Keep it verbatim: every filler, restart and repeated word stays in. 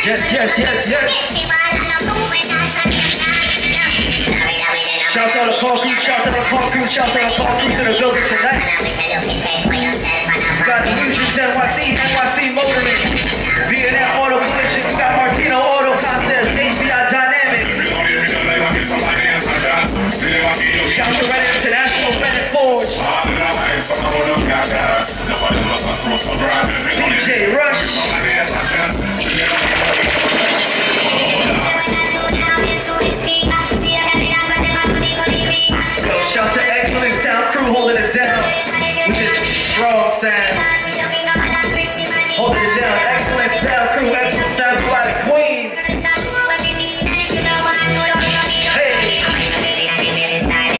Yes, yes, yes, yes. Shout out to Paul Cruz, shout out to Paul Cruz, shout out to Paul Cruz in the building tonight. We got Illusions N Y C, N Y C Motoring, V and M Auto Collision, we got Martino Auto Contest, A C I Dynamics. Shout out to Red International, Bennett Forge. D J Rush.